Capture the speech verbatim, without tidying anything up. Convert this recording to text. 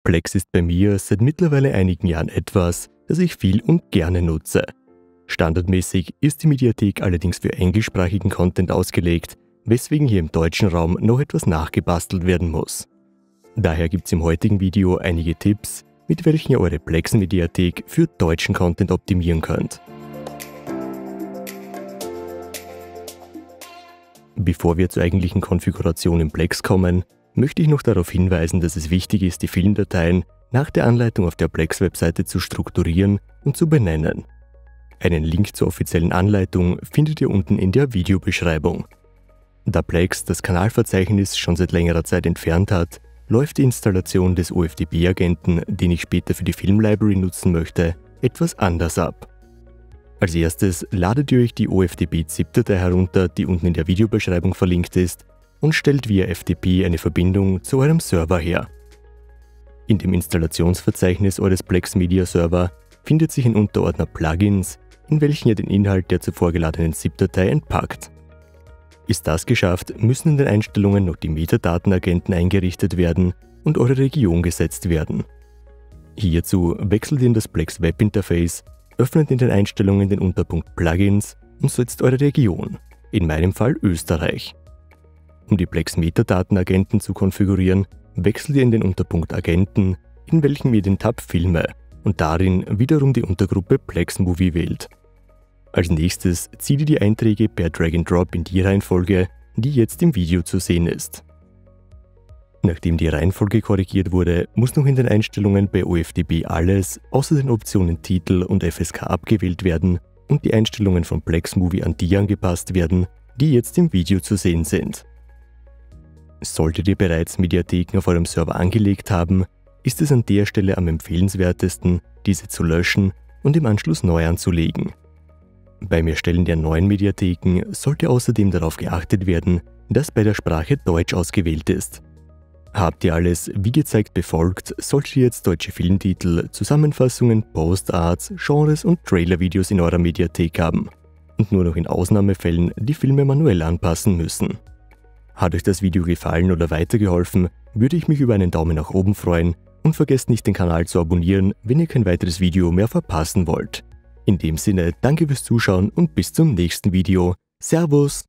Plex ist bei mir seit mittlerweile einigen Jahren etwas, das ich viel und gerne nutze. Standardmäßig ist die Mediathek allerdings für englischsprachigen Content ausgelegt, weswegen hier im deutschen Raum noch etwas nachgebastelt werden muss. Daher gibt es im heutigen Video einige Tipps, mit welchen ihr eure Plex-Mediathek für deutschen Content optimieren könnt. Bevor wir zur eigentlichen Konfiguration im Plex kommen, möchte ich noch darauf hinweisen, dass es wichtig ist, die Filmdateien nach der Anleitung auf der Plex-Webseite zu strukturieren und zu benennen. Einen Link zur offiziellen Anleitung findet ihr unten in der Videobeschreibung. Da Plex das Kanalverzeichnis schon seit längerer Zeit entfernt hat, läuft die Installation des O F D B-Agenten, den ich später für die Filmlibrary nutzen möchte, etwas anders ab. Als erstes ladet ihr euch die O F D B-ZIP-Datei herunter, die unten in der Videobeschreibung verlinkt ist, und stellt via F T P eine Verbindung zu eurem Server her. In dem Installationsverzeichnis eures Plex Media Server findet sich ein Unterordner Plugins, in welchen ihr den Inhalt der zuvor geladenen ZIP-Datei entpackt. Ist das geschafft, müssen in den Einstellungen noch die Metadatenagenten eingerichtet werden und eure Region gesetzt werden. Hierzu wechselt ihr in das Plex Webinterface, öffnet in den Einstellungen den Unterpunkt Plugins und setzt eure Region, in meinem Fall Österreich. Um die Plex Metadatenagenten zu konfigurieren, wechselt ihr in den Unterpunkt Agenten, in welchem ihr den Tab Filme und darin wiederum die Untergruppe Plex Movie wählt. Als nächstes zieht ihr die Einträge per Drag and Drop in die Reihenfolge, die jetzt im Video zu sehen ist. Nachdem die Reihenfolge korrigiert wurde, muss noch in den Einstellungen bei O F D B alles außer den Optionen Titel und F S K abgewählt werden und die Einstellungen von Plex Movie an die angepasst werden, die jetzt im Video zu sehen sind. Solltet ihr bereits Mediatheken auf eurem Server angelegt haben, ist es an der Stelle am empfehlenswertesten, diese zu löschen und im Anschluss neu anzulegen. Beim Erstellen der neuen Mediatheken sollte außerdem darauf geachtet werden, dass bei der Sprache Deutsch ausgewählt ist. Habt ihr alles wie gezeigt befolgt, solltet ihr jetzt deutsche Filmtitel, Zusammenfassungen, Post-Arts, Genres und Trailer-Videos in eurer Mediathek haben und nur noch in Ausnahmefällen die Filme manuell anpassen müssen. Hat euch das Video gefallen oder weitergeholfen, würde ich mich über einen Daumen nach oben freuen und vergesst nicht, den Kanal zu abonnieren, wenn ihr kein weiteres Video mehr verpassen wollt. In dem Sinne, danke fürs Zuschauen und bis zum nächsten Video. Servus!